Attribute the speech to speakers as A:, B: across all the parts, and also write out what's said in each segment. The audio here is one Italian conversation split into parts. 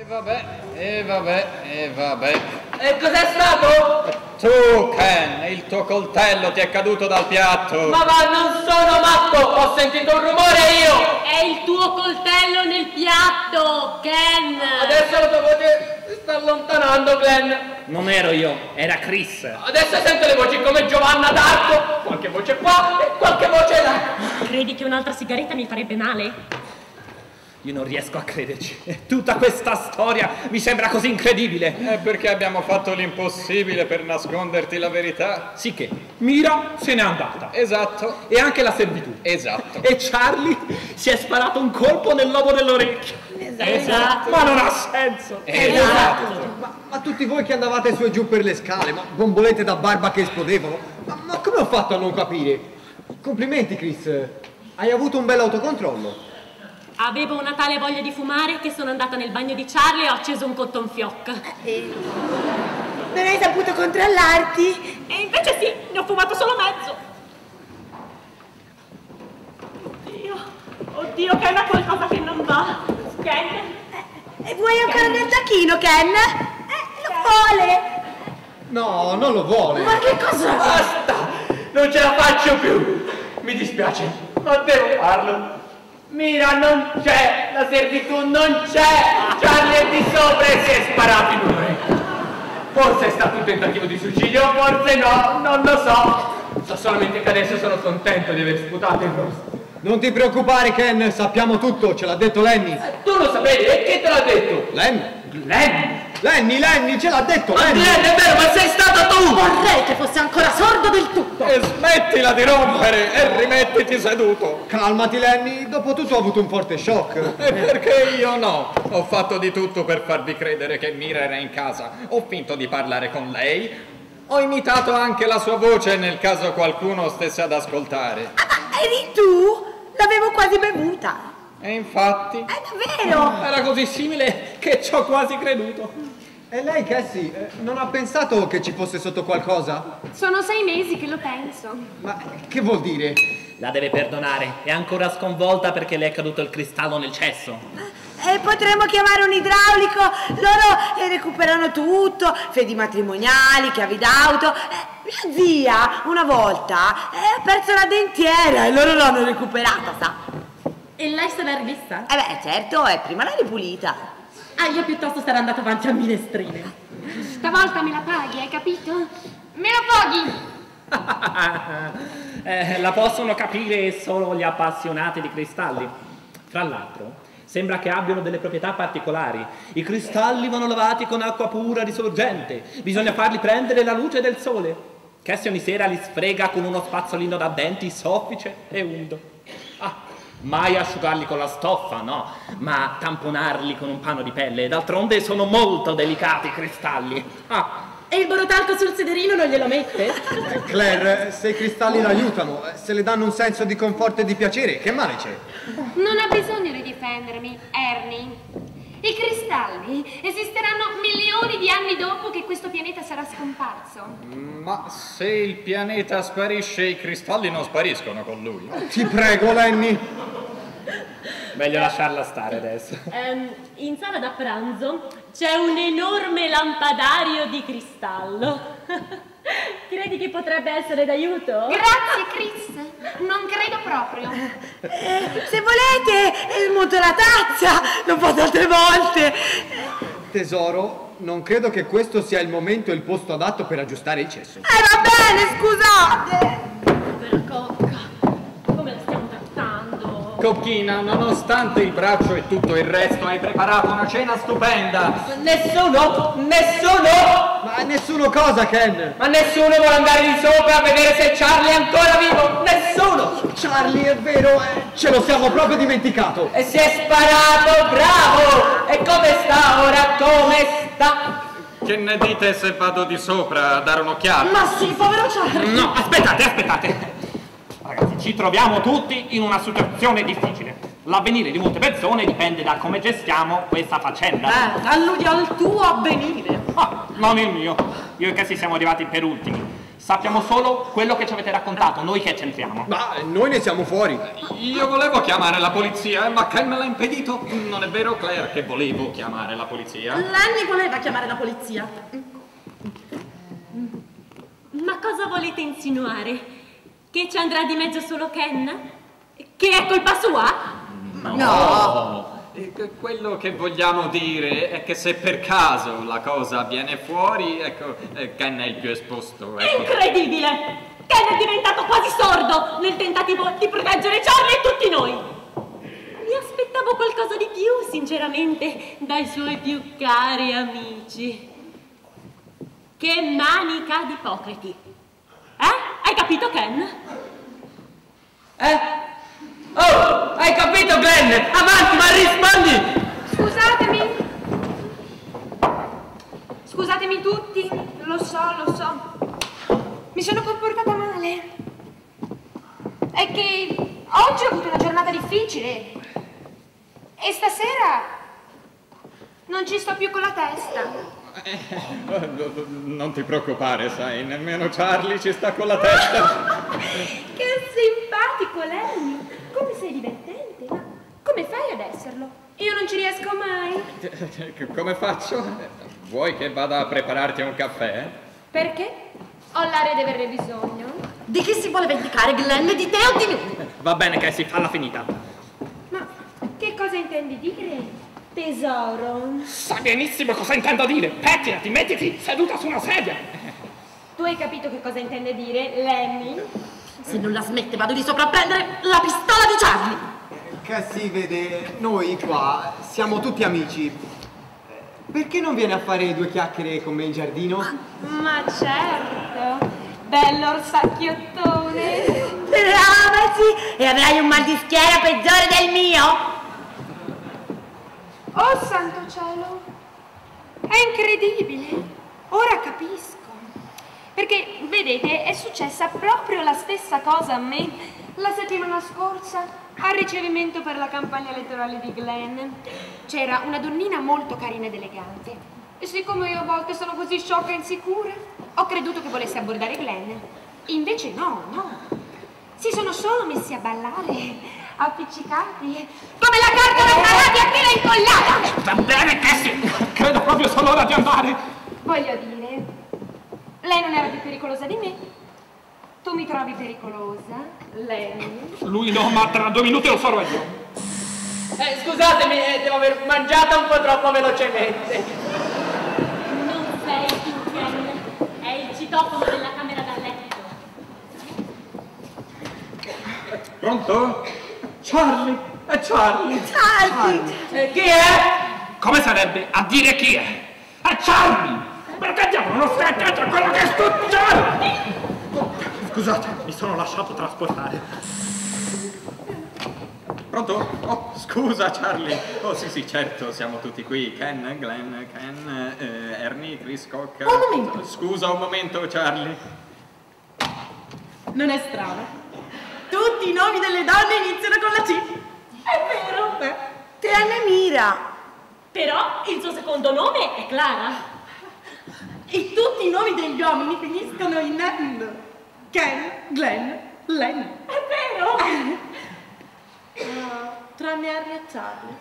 A: E vabbè.
B: E cos'è stato?
A: Tu, Ken, il tuo coltello ti è caduto dal piatto.
B: Ma va, non sono matto, ho sentito un rumore io.
C: È il tuo coltello nel piatto, Ken.
B: Adesso la tua voce si sta allontanando, Glenn.
D: Non ero io, era Chris.
B: Adesso sento le voci come Giovanna d'Arco. Qualche voce qua e qualche voce là.
C: Credi che un'altra sigaretta mi farebbe male?
D: Io non riesco a crederci. Tutta questa storia mi sembra così incredibile.
A: È perché abbiamo fatto l'impossibile per nasconderti la verità.
D: Sicché Mira se n'è andata.
A: Esatto.
D: E anche la servitù.
A: Esatto.
D: E Charlie si è sparato un colpo nel lobo dell'orecchio.
C: Esatto.
D: Ma non ha senso.
A: Esatto.
E: Ma tutti voi che andavate su e giù per le scale, ma bombolette da barba che esplodevano, ma come ho fatto a non capire? Complimenti, Chris. Hai avuto un bel autocontrollo.
C: Avevo una tale voglia di fumare che sono andata nel bagno di Charlie e ho acceso un cotton fioc.
F: Non hai saputo controllarti?
C: E invece sì, ne ho fumato solo mezzo. Oddio, Ken ha qualcosa che non va. Ken?
F: E vuoi ancora del tacchino, Ken? Lo vuole!
E: No, non lo vuole.
F: Ma che cosa?
B: Basta, non ce la faccio più. Mi dispiace, ma devo farlo. Mira non c'è, la servitù non c'è, Charlie è di sopra e si è sparato in un'orecchio. Forse è stato un tentativo di suicidio, forse no, non lo so. So solamente che adesso sono contento di aver sputato il rosto.
E: Non ti preoccupare, Ken, sappiamo tutto, ce l'ha detto Lenny.
B: Tu lo sapevi, e chi te l'ha detto?
E: Lenny, ce l'ha detto Lenny.
B: Glenn, è vero, ma sei stato tu!
F: Vorrei che fosse ancora sordo del tutto!
A: E smettila di rompere e rimettiti seduto.
E: Calmati, Lenny, dopo tutto ho avuto un forte shock.
A: E perché io no? Ho fatto di tutto per farvi credere che Mira era in casa. Ho finto di parlare con lei. Ho imitato anche la sua voce nel caso qualcuno stesse ad ascoltare.
F: Ah, eri tu? L'avevo quasi bevuta!
A: E infatti...
F: È davvero!
D: Era così simile che ci ho quasi creduto.
E: E lei, Cassie, non ha pensato che ci fosse sotto qualcosa?
C: Sono 6 mesi che lo penso.
E: Ma che vuol dire?
D: La deve perdonare, è ancora sconvolta perché le è caduto il cristallo nel cesso.
F: E potremmo chiamare un idraulico, loro recuperano tutto, fedi matrimoniali, chiavi d'auto. Mia zia una volta ha perso la dentiera e loro l'hanno recuperata, sa?
C: E lei se l'ha rivista?
F: Beh, certo, prima l'ha ripulita.
C: Ah, io piuttosto sarei andata avanti a minestrine.
G: Stavolta me la paghi, hai capito? Me la paghi!
D: La possono capire solo gli appassionati di cristalli. Fra l'altro, sembra che abbiano delle proprietà particolari. I cristalli vanno lavati con acqua pura risorgente. Bisogna farli prendere la luce del sole. Cassie ogni sera li sfrega con uno spazzolino da denti soffice e umido. Mai asciugarli con la stoffa, no, ma tamponarli con un panno di pelle. D'altronde sono molto delicati i cristalli.
C: E il borotalco sul sederino non glielo mette?
E: Claire, se i cristalli l'aiutano, se le danno un senso di conforto e di piacere, che male c'è?
G: Non ha bisogno di difendermi, Ernie. I cristalli esisteranno milioni di anni dopo che questo pianeta sarà scomparso.
A: Ma se il pianeta sparisce, i cristalli non spariscono con lui.
E: Ti prego, Lenny.
D: Meglio lasciarla stare adesso.
C: In sala da pranzo c'è un enorme lampadario di cristallo. Credi che potrebbe essere d'aiuto?
G: Grazie, Chris. Non credo proprio.
F: Se volete, smonto la tazza, l'ho fatto altre volte.
E: Tesoro, non credo che questo sia il momento e il posto adatto per aggiustare il cesso.
F: Va bene, scusate.
C: Povera cocca, come la stiamo trattando?
A: Cocchina, nonostante il braccio e tutto il resto, hai preparato una cena stupenda.
B: Nessuno!
E: Ma nessuno cosa, Ken?
B: Ma nessuno vuole andare di sopra a vedere se Charlie è ancora vivo! Nessuno!
E: Charlie, è vero, ce lo siamo proprio dimenticato.
B: E si è sparato, bravo! E come sta ora? Come sta?
A: Che ne dite se vado di sopra a dare un'occhiata?
F: Ma sì, povero Charlie.
D: No, aspettate. Ragazzi, ci troviamo tutti in una situazione difficile. L'avvenire di molte persone dipende da come gestiamo questa faccenda.
C: Alludi al tuo avvenire.
D: Non il mio. Io e Cassie siamo arrivati per ultimi. Sappiamo solo quello che ci avete raccontato, noi che c'entriamo.
E: Ma noi ne siamo fuori.
A: Io volevo chiamare la polizia, ma Ken me l'ha impedito. Non è vero, Claire, che volevo chiamare la polizia?
H: Lenny voleva chiamare la polizia.
C: Ma cosa volete insinuare? Che ci andrà di mezzo solo Ken? Che è colpa sua?
A: No! Quello che vogliamo dire è che se per caso la cosa viene fuori, ecco, Ken è il più esposto.
C: È incredibile! Ken è diventato quasi sordo nel tentativo di proteggere Charlie e tutti noi. Mi aspettavo qualcosa di più, sinceramente, dai suoi più cari amici. Che manica di ipocriti. Hai capito, Ken?
B: Oh, hai capito, Glenn? Avanti, ma rispondi!
G: Scusatemi tutti, lo so. Mi sono comportata male. È che oggi ho avuto una giornata difficile. E stasera non ci sto più con la testa.
A: Non ti preoccupare, sai, nemmeno Charlie ci sta con la testa.
G: Che simpatico, Lenny. Come sei divertente. Ma come fai ad esserlo? Io non ci riesco mai.
A: Come faccio? Vuoi che vada a prepararti un caffè?
G: Perché? Ho l'aria di averne bisogno.
H: Di chi si vuole vendicare, Glenn? Di te o di me?
D: Va bene, Cassie, falla finita.
G: Ma che cosa intendi dire, tesoro?
D: Sa benissimo cosa intendo dire. Pettinati, mettiti seduta su una sedia.
G: Tu hai capito che cosa intende dire, Lenny?
H: Se non la smette vado di sopra a prendere la pistola di Charlie.
E: Cassie, vede, noi qua siamo tutti amici. Perché non viene a fare due chiacchiere con me in giardino?
G: Ma certo, bello orsacchiottone.
F: Provaci e avrai un mal di schiena peggiore del mio.
G: Oh santo cielo, è incredibile, ora capisco. Perché, vedete, è successa proprio la stessa cosa a me la settimana scorsa al ricevimento per la campagna elettorale di Glenn. C'era una donnina molto carina ed elegante. E siccome io a volte sono così sciocca e insicura, ho creduto che volesse abbordare Glenn. Invece no. Si sono solo messi a ballare, appiccicati, come la carta da karate a fila incollata.
D: Va bene, Cassie, credo proprio sia l'ora di andare.
G: Voglio dire, lei non era più pericolosa di me. Tu mi trovi pericolosa, lei?
D: Lui no, ma tra 2 minuti lo farò io.
B: Scusatemi, devo aver mangiato un po' troppo velocemente.
C: Non sei tu, Ken. È il citofono della camera da letto.
A: Pronto? Charlie? È Charlie.
B: Chi è?
D: Come sarebbe a dire chi è? È Charlie! Perché diavolo non stai attento a quello che sto dicendo? Scusate, mi sono lasciato trasportare.
A: Pronto? Oh, scusa Charlie. Oh sì, certo, siamo tutti qui. Ken, Glenn, Ernie, Chris Koch.
H: Un momento.
A: Scusa un momento, Charlie.
H: Non è strano. Tutti i nomi delle donne iniziano con la C.
C: È vero.
F: Tranne Mira.
C: Però il suo secondo nome è Clara.
H: E tutti i nomi degli uomini finiscono in N. Ken, Glenn, Lenny.
C: È vero.
H: Tranne Harry e Charlie.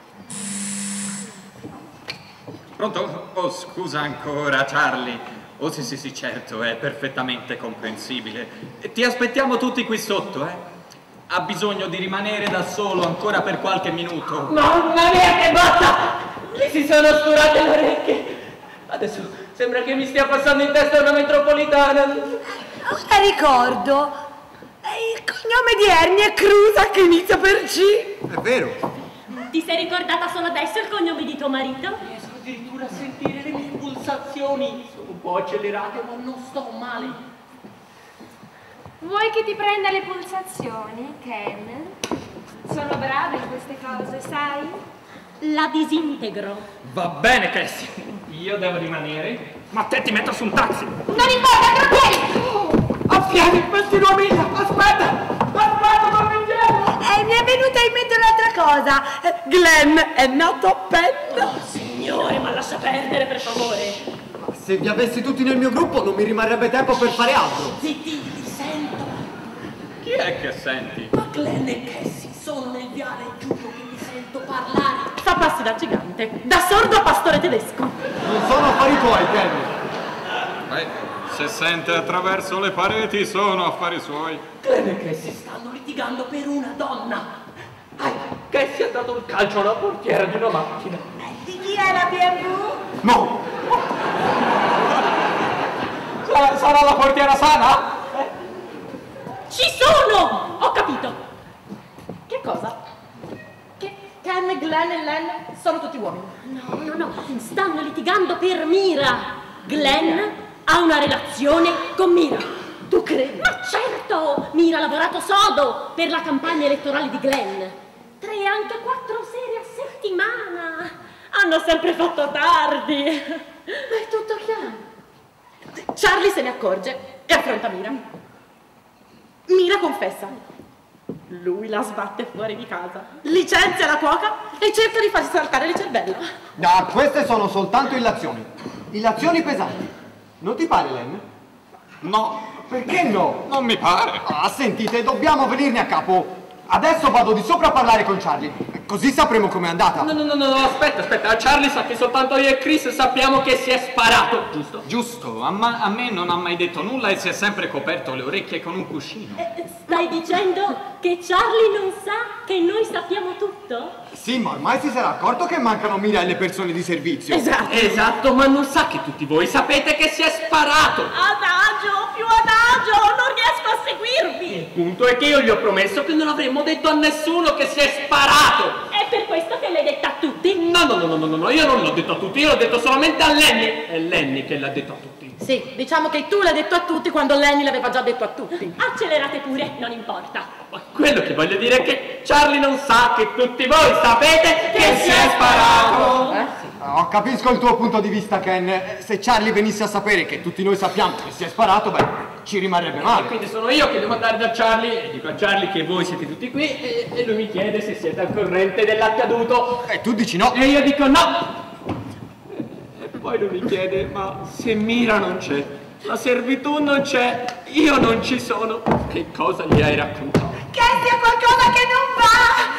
A: Pronto? Oh, scusa ancora, Charlie. Oh sì, certo, è perfettamente comprensibile. Ti aspettiamo tutti qui sotto, eh? Ha bisogno di rimanere da solo ancora per qualche minuto.
B: Mamma mia, che botta! Mi si sono sturate le orecchie. Adesso sembra che mi stia passando in testa una metropolitana.
F: Ora ricordo. Il cognome di Ernie è Crusa che inizia per C.
E: È vero.
C: Ti sei ricordata solo adesso il cognome di tuo marito?
B: Riesco addirittura a sentire le mie pulsazioni. Sono un po' accelerate, ma non sto male.
G: Vuoi che ti prenda le pulsazioni, Ken? Sono brava in queste cose, sai?
C: La disintegro.
D: Va bene, Cassie. Io devo rimanere, ma te ti metto su un taxi.
G: Non importa, tranquilli!
B: Affiani, continuamente! Aspetta, torno indietro!
F: Mi è venuta in mente un'altra cosa. Glenn è nato a Penn.
C: Oh, signore, ma lascia perdere, per favore.
B: Ma
E: se vi avessi tutti nel mio gruppo non mi rimarrebbe tempo per fare altro.
H: Zitti, li sento.
A: Chi è che senti?
H: Ma Glenn e Cassie sono nel viale, giuro che li sento parlare.
C: Fa passi da gigante, da sordo a pastore tedesco.
E: Non sono affari tuoi, Ken.
A: Beh, se sente attraverso le pareti sono affari suoi.
H: Glenn e Cassie stanno litigando per una donna.
B: Cassie ha dato il calcio alla portiera di una macchina.
F: Di chi è la BMW?
E: No!
B: Sarà la portiera sana?
C: Ci sono! Ho capito. Che cosa?
H: Che Ken, Glenn e Len sono tutti uomini.
C: No, stanno litigando per Mira. Glenn ha una relazione con Mira.
H: Tu credi?
C: Ma certo! Mira ha lavorato sodo per la campagna elettorale di Glenn. 3 anche 4 sere a settimana. Hanno sempre fatto tardi.
H: Ma è tutto chiaro. Charlie se ne accorge e affronta Mira. Mira confessa. Lui la sbatte fuori di casa, licenzia la cuoca e cerca di farsi saltare il cervello.
E: Ah, queste sono soltanto illazioni. Illazioni pesanti. Non ti pare, Len?
A: No,
E: Perché no?
A: non mi pare.
E: Ah, sentite, dobbiamo venirne a capo. Adesso vado di sopra a parlare con Charlie, così sapremo com'è andata.
B: No, aspetta. Charlie sa che soltanto io e Chris sappiamo che si è sparato, giusto?
A: Giusto, a me non ha mai detto nulla e si è sempre coperto le orecchie con un cuscino.
C: Stai dicendo che Charlie non sa che noi sappiamo tutto?
E: Sì, ma ormai si sarà accorto che mancano Mira e le persone di servizio.
B: Esatto, ma non sa che tutti voi sapete che si è sparato.
C: Adagio, più adagio, non riesco a seguirvi.
B: Il punto è che io gli ho promesso che non avremmo detto a nessuno che si è sparato.
C: È per questo che l'hai detta a tutti?
B: No, io non l'ho detto a tutti, io l'ho detto solamente a Lenny. È Lenny che l'ha detto a tutti.
H: Sì, diciamo che tu l'hai detto a tutti quando Lenny l'aveva già detto a tutti.
C: Accelerate pure, non importa.
B: Ma quello che voglio dire è che Charlie non sa che tutti voi sapete che si è sparato.
H: Sì.
E: Oh, capisco il tuo punto di vista, Ken. Se Charlie venisse a sapere che tutti noi sappiamo che si è sparato, beh, ci rimarrebbe male.
B: Quindi sono io che devo andare da Charlie e dico a Charlie che voi siete tutti qui e lui mi chiede se siete al corrente dell'accaduto.
E: E tu dici no.
B: E io dico no. E poi lui mi chiede, ma se Mira non c'è, la servitù non c'è, io non ci sono, che cosa gli hai raccontato?
F: Che sia qualcosa che non va!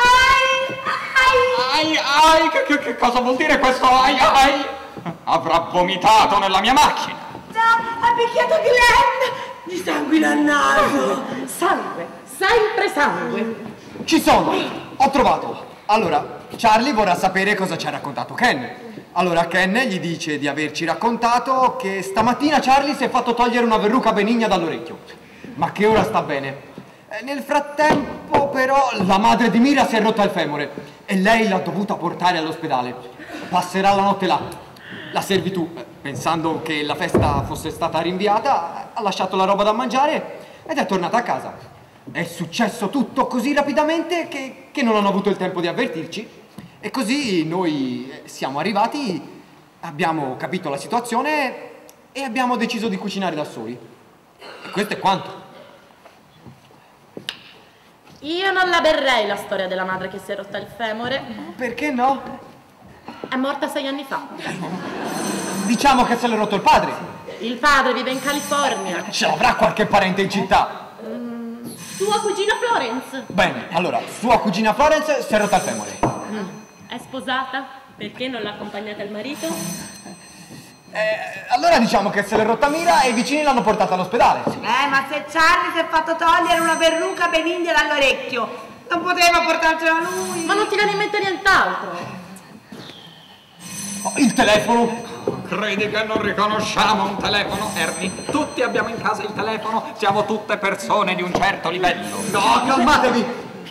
A: Che cosa vuol dire questo ai? Avrà vomitato nella mia macchina.
F: No, ha picchiato Glenn! Gli sanguina al naso!
H: Sangue, sempre sangue.
E: Ci sono! Ho trovato! Allora, Charlie vorrà sapere cosa ci ha raccontato Ken. Allora Ken gli dice di averci raccontato che stamattina Charlie si è fatto togliere una verruca benigna dall'orecchio, ma che ora sta bene. Nel frattempo però la madre di Mira si è rotta il femore e lei l'ha dovuta portare all'ospedale. Passerà la notte là. La servitù, pensando che la festa fosse stata rinviata, ha lasciato la roba da mangiare ed è tornata a casa. È successo tutto così rapidamente che non hanno avuto il tempo di avvertirci e così noi siamo arrivati, abbiamo capito la situazione e abbiamo deciso di cucinare da soli. E questo è quanto.
H: Io non la berrei la storia della madre che si è rotta il femore.
E: Perché no?
H: È morta 6 anni fa.
E: Diciamo che se l'è rotto il padre.
H: Il padre vive in California.
E: Ce l'avrà qualche parente in città.
C: Sua cugina Florence.
E: Bene, allora, sua cugina Florence si è rotta il femore.
C: È sposata? Perché non l'ha accompagnata il marito?
E: Allora diciamo che se l'è rotta Mira e i vicini l'hanno portata all'ospedale.
F: Ma se Charlie si è fatto togliere una verruca benigna dall'orecchio, non poteva portarcela lui.
H: Ma non ti viene in mente nient'altro?
E: Oh, il telefono.
A: Credi che non riconosciamo un telefono, Ernie? Tutti abbiamo in casa il telefono, siamo tutte persone di un certo livello.
E: No, calmatevi.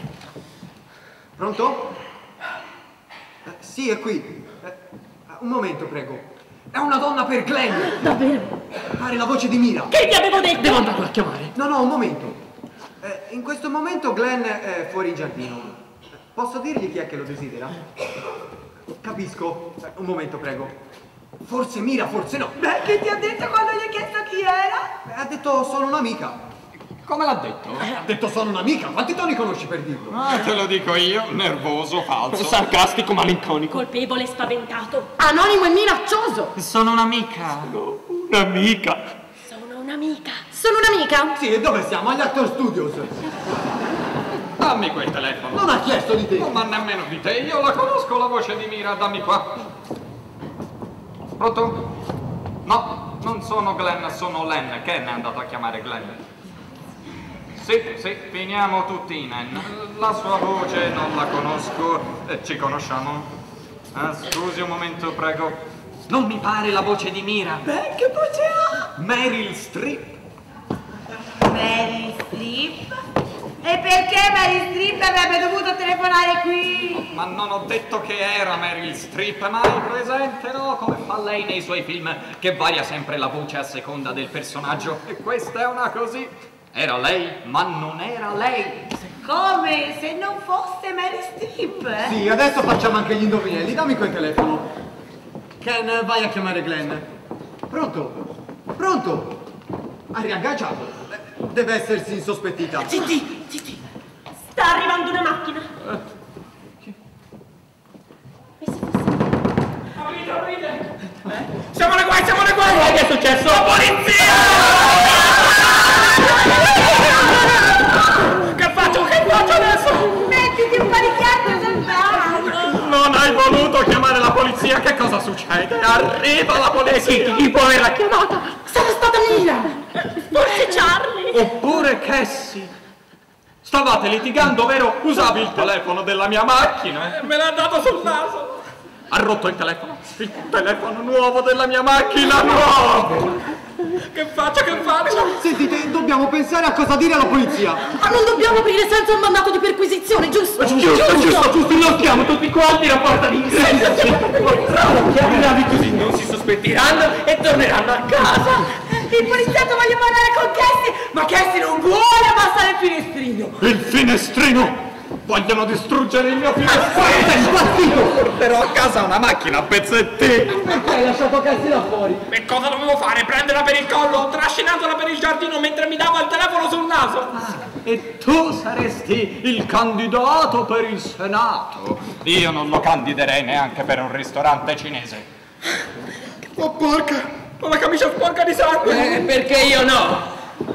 E: Pronto? Sì, è qui. Un momento, prego. È una donna per Glenn.
C: Davvero?
E: Pare la voce di Mira.
C: Che ti avevo detto?
B: Devo andarla a chiamare.
E: No, un momento. In questo momento Glenn è fuori in giardino. Posso dirgli chi è che lo desidera? Capisco. Un momento, prego. Forse Mira, forse no.
F: Beh, che ti ha detto quando gli hai chiesto chi era?
E: Ha detto solo un'amica.
A: Come l'ha detto?
E: Ha detto sono un'amica. Quanti toni conosci per dirlo?
A: Ah, te lo dico io, nervoso, falso.
B: Sarcastico, malinconico.
C: Colpevole, spaventato.
H: Anonimo e minaccioso.
A: Sono un'amica.
B: Un'amica.
C: Sono un'amica.
H: Sono un'amica.
E: Sì, e dove siamo? Agli Actor Studios.
A: Dammi quel telefono.
E: Non ha chiesto di te.
A: No, ma nemmeno di te. Io la conosco la voce di Mira, dammi qua. Pronto? No, non sono Glenn, sono Len. Ken è andato a chiamare Glenn. Sì, finiamo tutti in N. La sua voce non la conosco. Ci conosciamo? Scusi un momento, prego. Non mi pare la voce di Mira.
F: Beh, che voce ha?
A: Meryl Streep.
F: Meryl Streep? E perché Meryl Streep avrebbe dovuto telefonare qui?
A: Ma non ho detto che era Meryl Streep, ma hai presente, no? Come fa lei nei suoi film, che varia sempre la voce a seconda del personaggio. E questa è una così. Era lei, ma non era lei.
F: Come se non fosse Meryl Streep?
E: Sì, adesso facciamo anche gli indovinelli. Dammi quel telefono. Ken, vai a chiamare Glenn. Pronto? Pronto? Ha riagganciato. Deve essersi insospettita.
C: Zitti. Sta arrivando una macchina. E se fosse...
B: Aprite! Siamo nei guai! Che è successo? La polizia! Che faccio adesso?
F: Mettiti un panicchiato soltanto!
A: Non hai voluto chiamare la polizia? Che cosa succede? Arriva la polizia!
B: Chi può averla chiamata?
H: Sarà stata Mira.
C: Forse Charlie.
A: Oppure Cassie. Stavate litigando, vero? Usavi il telefono della mia macchina.
B: Me l'ha dato sul naso.
A: Ha rotto il telefono. Il telefono nuovo della mia macchina, nuovo!
B: Che faccio?
E: Sentite, dobbiamo pensare a cosa dire alla polizia.
H: Ma non dobbiamo aprire senza un mandato di perquisizione, giusto?
B: Giusto, blocchiamo tutti quanti la porta d'ingresso. Chiamiamoli così non si sospettiranno e torneranno a casa.
F: Il poliziotto voglio parlare con Cassie, ma Cassie non vuole abbassare il finestrino.
A: Il finestrino! Vogliono distruggere il mio finestrino!
E: Sei impazzito!
A: Porterò a casa una macchina a pezzettini!
E: Perché hai lasciato Cassie là fuori?
B: E cosa dovevo fare? Prenderla per il collo, trascinandola per il giardino mentre mi dava il telefono sul naso?
A: E tu saresti il candidato per il Senato. Io non lo candiderei neanche per un ristorante cinese.
B: Oh porca! Ho la camicia sporca di sangue! Perché io no?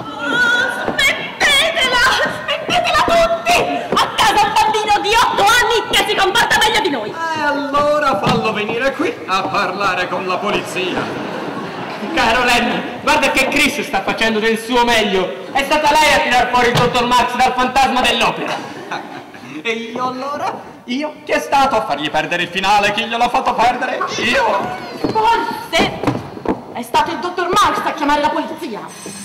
C: Smettetela tutti! A casa un bambino di 8 anni che si comporta meglio di noi!
A: E allora fallo venire qui a parlare con la polizia.
B: Caro Len, guarda che Chris sta facendo del suo meglio. È stata lei a tirar fuori il dottor Max dal fantasma dell'opera.
A: E io allora? Io? Chi è stato a fargli perdere il finale? Chi gliel'ha fatto perdere? Io?
H: Forse è stato il dottor Marx a chiamare la polizia.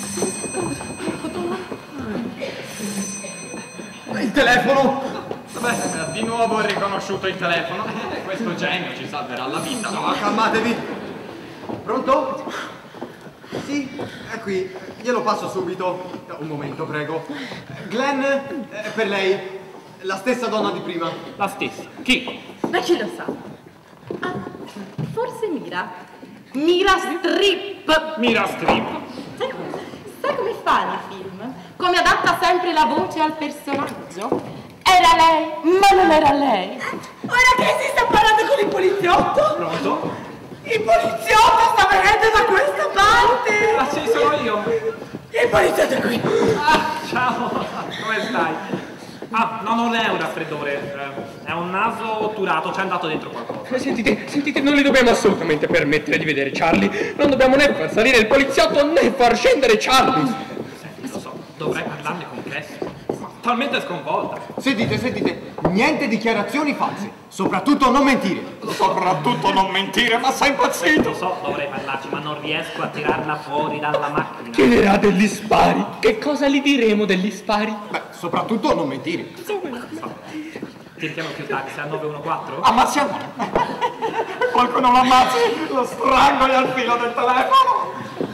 E: Il telefono?
A: Beh, di nuovo ho riconosciuto il telefono. Questo genio ci salverà la vita, no?
E: Calmatevi. Pronto? Sì, è qui. Glielo passo subito. Un momento, prego. Glenn, per lei. La stessa donna di prima.
B: La stessa. Chi?
H: Ma chi lo sa? Ah, forse Mira. Mira Streep.
B: Mira Streep.
H: Sai come fa nei film? Come adatta sempre la voce al personaggio? Era lei, ma non era lei.
F: Ora che si sta parlando con il poliziotto?
B: Pronto?
F: Il poliziotto sta venendo da questa parte!
B: Ah sì, sono io.
F: Il poliziotto è qui!
D: Ciao, come stai? Ah, no, non è un raffreddore, è un naso otturato, c'è andato dentro qualcosa.
B: Sentite, non li dobbiamo assolutamente permettere di vedere Charlie. Non dobbiamo né far salire il poliziotto né far scendere Charlie.
D: Senti, lo so, dovrei parlarne con Cassie. Ma talmente sconvolta.
E: Sentite, niente dichiarazioni false. Soprattutto non mentire.
A: Soprattutto non mentire, ma sei impazzito!
D: Lo so, dovrei parlarci, ma non riesco a tirarla fuori dalla macchina.
B: Chiederà degli spari. Che cosa gli diremo degli spari?
E: Beh, soprattutto non mentire.
D: Cerchiamo più taxi al 914?
A: Ammazziamo! Qualcuno lo ammazzi! Lo strangoli al filo del telefono!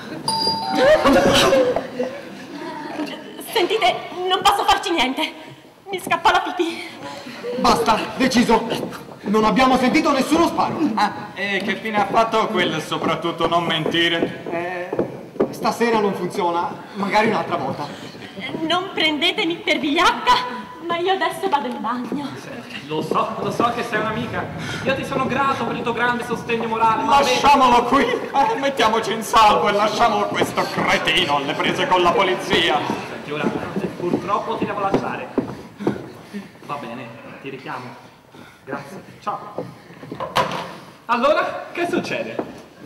C: Sentite, non posso farci niente. Mi scappa la pipì.
E: Basta, deciso. Non abbiamo sentito nessuno sparo.
A: E che fine ha fatto quel soprattutto non mentire?
E: Stasera non funziona, magari un'altra volta.
C: non prendetemi per vigliacca, ma io adesso vado in bagno.
D: Lo so che sei un'amica. Io ti sono grato per il tuo grande sostegno morale.
A: Lasciamolo qui, mettiamoci in salvo e lasciamo questo cretino alle prese con la polizia.
D: Senti, ora, purtroppo ti devo lasciare. Va bene, ti richiamo. Grazie, ciao. Allora, che succede?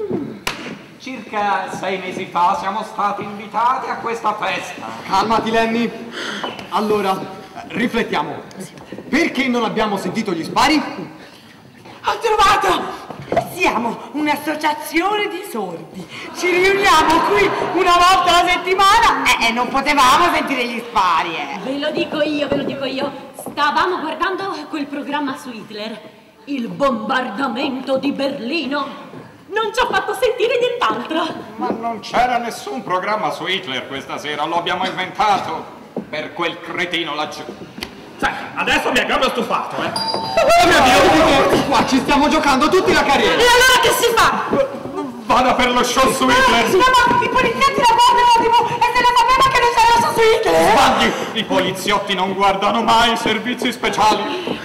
A: Circa 6 mesi fa siamo stati invitati a questa festa.
E: Calmati, Lenny. Allora, riflettiamo. Perché non abbiamo sentito gli spari?
F: Ho trovato! Siamo un'associazione di sordi. Ci riuniamo qui una volta alla settimana e non potevamo sentire gli spari,
C: Ve lo dico io. Stavamo guardando quel programma su Hitler, il bombardamento di Berlino. Non ci ha fatto sentire nient'altro.
A: Ma non c'era nessun programma su Hitler questa sera, lo abbiamo inventato per quel cretino laggiù.
D: Sai, adesso mi hai proprio stufato,
E: Oh mio Dio, qua ci stiamo giocando tutti la carriera.
F: E allora che si fa?
A: Vada per lo show su Hitler.
F: Ma i poliziotti la guardano la TV e se ne sapeva che non c'era lo show su Hitler.
A: Sbagli, i poliziotti non guardano mai i servizi speciali.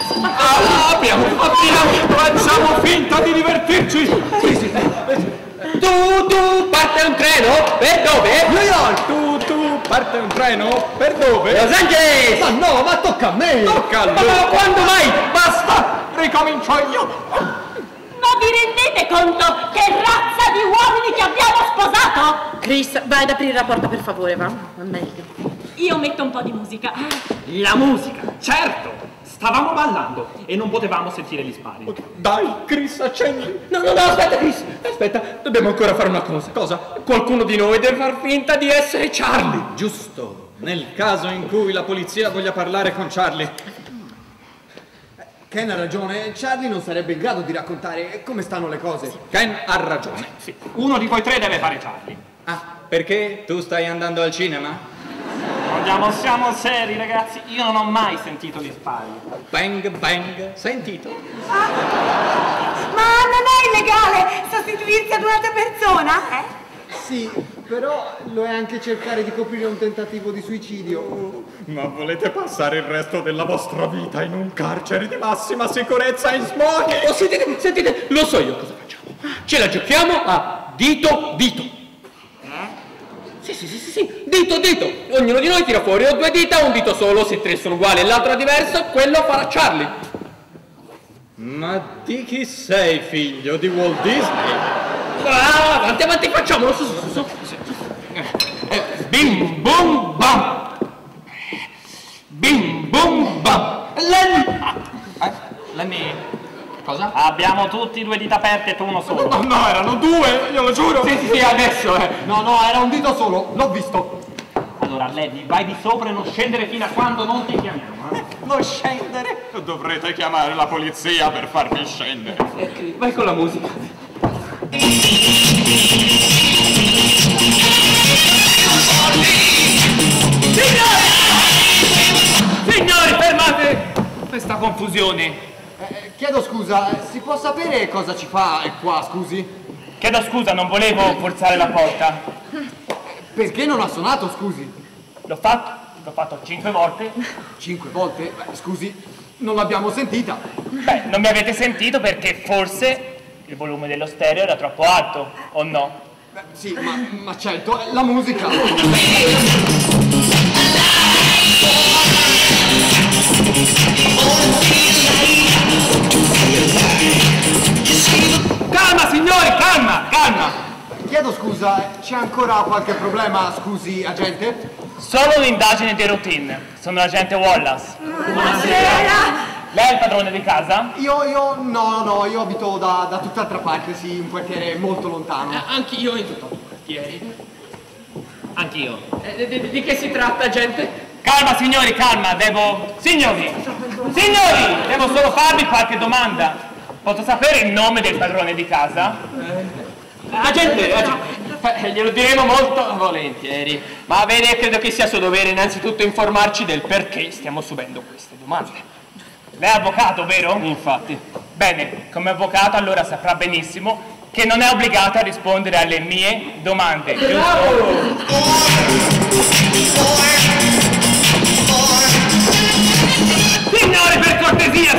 A: Facciamo finta di divertirci.
B: Tu, parte un treno? Per dove?
A: New York, tu, parte un treno? Per dove?
B: Los Angeles!
E: Ma no, ma tocca a me.
A: Tocca a lui.
B: Ma quando mai?
A: Basta, ricomincio io.
C: Ma vi rendete conto che razza di uomini che abbiamo sposato?
H: Chris, vai ad aprire la porta per favore, va? Va meglio.
C: Io metto un po' di musica.
D: La musica, certo! Stavamo ballando e non potevamo sentire gli spari.
A: Dai, Chris, accendi.
B: No, aspetta, Chris. Aspetta, dobbiamo ancora fare una cosa.
A: Cosa?
B: Qualcuno di noi deve far finta di essere Charlie.
A: Giusto, nel caso in cui la polizia voglia parlare con Charlie.
E: Ken ha ragione, Charlie non sarebbe in grado di raccontare come stanno le cose.
A: Ken ha ragione.
D: Sì, uno di voi tre deve fare Charlie.
A: Ah, perché tu stai andando al cinema?
D: Andiamo, siamo seri, ragazzi. Io non ho mai sentito gli spari.
A: Bang, bang, sentito?
F: Ma non è illegale sostituirsi ad un'altra persona?
E: Sì, però lo è anche cercare di coprire un tentativo di suicidio.
A: Ma volete passare il resto della vostra vita in un carcere di massima sicurezza in smoking?
B: Oh, sentite, lo so io cosa facciamo. Ce la giochiamo a dito. Sì, dito. Ognuno di noi tira fuori o 2 dita o un dito solo. Se 3 sono uguali e l'altro è diverso, quello farà Charlie.
A: Ma di chi sei, figlio? Di Walt Disney?
B: Avanti, facciamolo, su. Bim bum bam. Bim bum bam.
A: Lenny, cosa?
D: Abbiamo tutti 2 dita aperte e tu uno solo.
A: No, erano 2, io lo giuro.
B: Sì, adesso.
E: No, era un dito solo, l'ho visto.
D: Allora, Lenny, vai di sopra e non scendere fino a quando non ti chiamiamo.
A: Non scendere? Dovrete chiamare la polizia per farmi scendere.
B: Vai con la musica. Signori, fermate questa confusione.
E: Chiedo scusa, si può sapere cosa ci fa qua, scusi?
D: Chiedo scusa, non volevo forzare la porta.
E: Perché non ha suonato, scusi?
D: L'ho fatto 5 volte.
E: 5 volte? Beh, scusi, non l'abbiamo sentita.
D: Beh, non mi avete sentito perché forse il volume dello stereo era troppo alto, o no?
E: Beh, sì, ma certo, è la musica.
B: Calma, signori, calma.
E: Chiedo scusa, c'è ancora qualche problema, scusi, agente?
D: Solo un'indagine di routine. Sono l'agente Wallace.
F: Buonasera.
D: Lei è il padrone di casa?
E: No, io abito da tutt'altra parte, sì, un quartiere molto lontano.
B: Anch'io in tutto il quartiere.
D: Anch'io.
B: Di che si tratta, gente?
D: Calma, signori, calma. Signori, devo solo farvi qualche domanda. Posso sapere il nome del padrone di casa?
B: Agente. Glielo diremo molto volentieri. Ma vede, credo che sia suo dovere innanzitutto informarci del perché stiamo subendo queste domande.
D: Lei è avvocato, vero?
B: Infatti.
D: Bene, come avvocato allora saprà benissimo che non è obbligato a rispondere alle mie domande, giusto?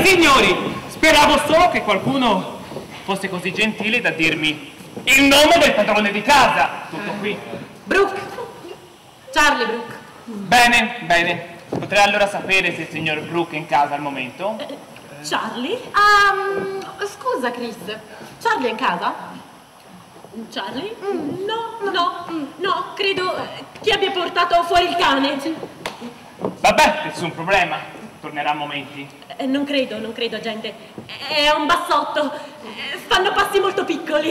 B: signori, speravo solo che qualcuno fosse così gentile da dirmi il nome del padrone di casa. Tutto qui.
H: Brooke. Charlie Brooke.
B: Bene, bene. Potrei allora sapere se il signor Brooke è in casa al momento?
C: Charlie?
H: Scusa, Chris. Charlie è in casa?
C: Charlie? No, credo che abbia portato fuori il cane.
B: Vabbè, nessun problema. Tornerà a momenti.
C: Non credo, gente. È un bassotto. Fanno passi molto piccoli.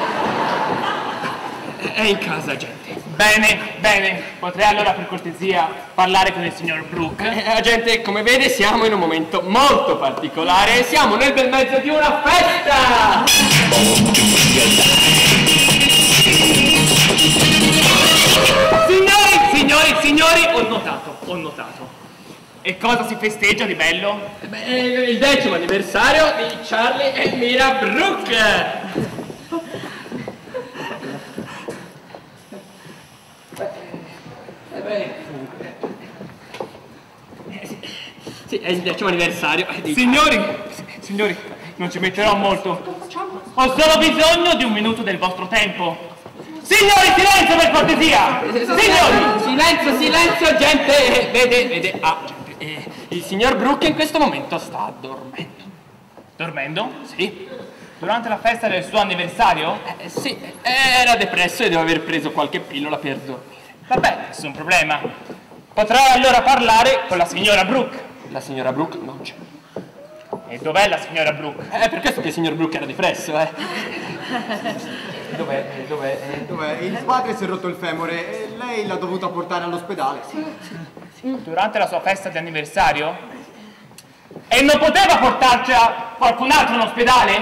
B: È in casa, gente. Bene, bene. Potrei allora per cortesia parlare con il signor Brooke?
I: Agente, come vede siamo in un momento molto particolare. Siamo nel bel mezzo di una festa!
B: Signori, ho notato. E cosa si festeggia di bello?
I: Il 10° anniversario di Charlie e Mira Brooke! Sì, è il 10° anniversario di...
B: Signori, non ci metterò molto. Ho solo bisogno di un minuto del vostro tempo. Signori, silenzio per cortesia! Signori!
I: Silenzio, gente! Vede, il signor Brooke in questo momento sta dormendo.
B: Dormendo?
I: Sì.
B: Durante la festa del suo anniversario?
I: Sì, era depresso e deve aver preso qualche pillola per dormire.
B: Vabbè, nessun problema. Potrei allora parlare con la signora Brooke.
I: La signora Brooke non c'è.
B: E dov'è la signora Brooke?
I: È per questo che il signor Brooke era depresso,
E: Dov'è? Il padre si è rotto il femore e lei l'ha dovuta portare all'ospedale.
B: Durante la sua festa di anniversario? E non poteva portarcela qualcun altro in ospedale?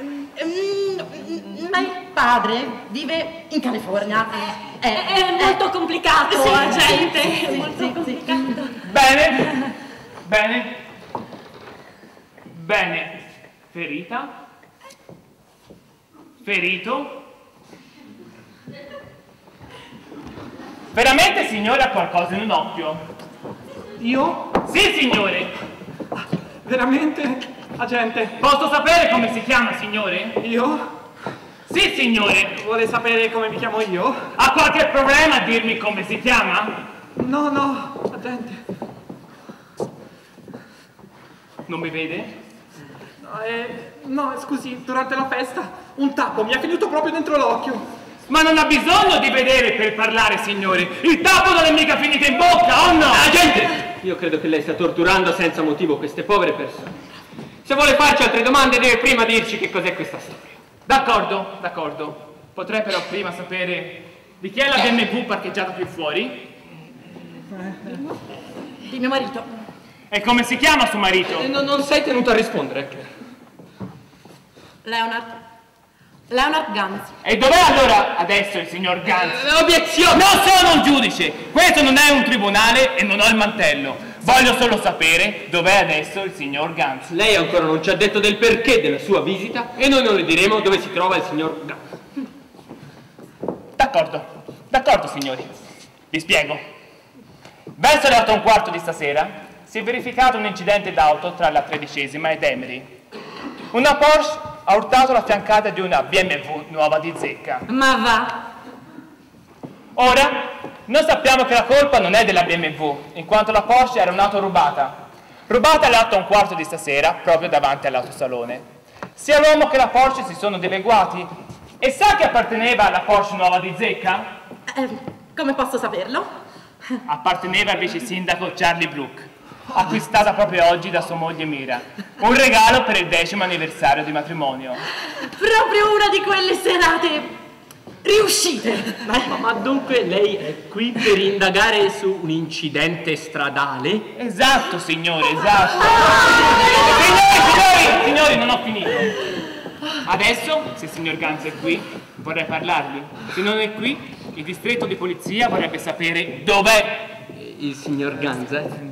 H: Ma il padre vive in California.
C: È molto complicato, gente. È molto complicato.
B: Bene. Ferita? Ferito? Veramente, signore, ha qualcosa in un occhio?
D: Io?
B: Sì, signore!
D: Veramente? Agente?
B: Posso sapere come si chiama, signore?
D: Io?
B: Sì, signore!
D: Vuole sapere come mi chiamo io?
B: Ha qualche problema a dirmi come si chiama?
D: No, agente.
B: Non mi vede?
D: No, scusi, durante la festa un tappo mi è finito proprio dentro l'occhio.
B: Ma non ha bisogno di vedere per parlare, signore! Il tappo non è mica finito in bocca, o no?
I: Agente! Io credo che lei stia torturando senza motivo queste povere persone. Se vuole farci altre domande deve prima dirci che cos'è questa storia.
B: D'accordo. Potrei però prima sapere di chi è la BMW parcheggiata più fuori?
H: Di mio marito.
B: E come si chiama suo marito?
I: Non sei tenuto a rispondere.
H: Leonard Ganz.
B: E dov'è allora adesso il signor Ganz?
I: Obiezione!
B: Non sono un giudice! Questo non è un tribunale e non ho il mantello. Voglio solo sapere dov'è adesso il signor Ganz.
I: Lei ancora non ci ha detto del perché della sua visita e noi non le diremo dove si trova il signor Ganz.
B: D'accordo, signori. Vi spiego. Verso le 8:15 di stasera si è verificato un incidente d'auto tra la 13ª ed Emery. Una Porsche ha urtato la fiancata di una BMW nuova di zecca.
H: Ma va.
B: Ora, noi sappiamo che la colpa non è della BMW, in quanto la Porsche era un'auto rubata. Rubata alle 8:15 di stasera, proprio davanti all'autosalone. Sia l'uomo che la Porsche si sono dileguati. E sa che apparteneva alla Porsche nuova di zecca?
H: Come posso saperlo?
B: Apparteneva al vice sindaco Charlie Brooke, acquistata proprio oggi da sua moglie Mira. Un regalo per il 10° anniversario di matrimonio.
H: Proprio una di quelle serate riuscite.
I: Ma dunque lei è qui per indagare su un incidente stradale?
B: Esatto, signore, esatto. Signori, non ho finito. Adesso, se il signor Ganz è qui, vorrei parlargli. Se non è qui, il distretto di polizia vorrebbe sapere dov'è
I: il signor Ganz.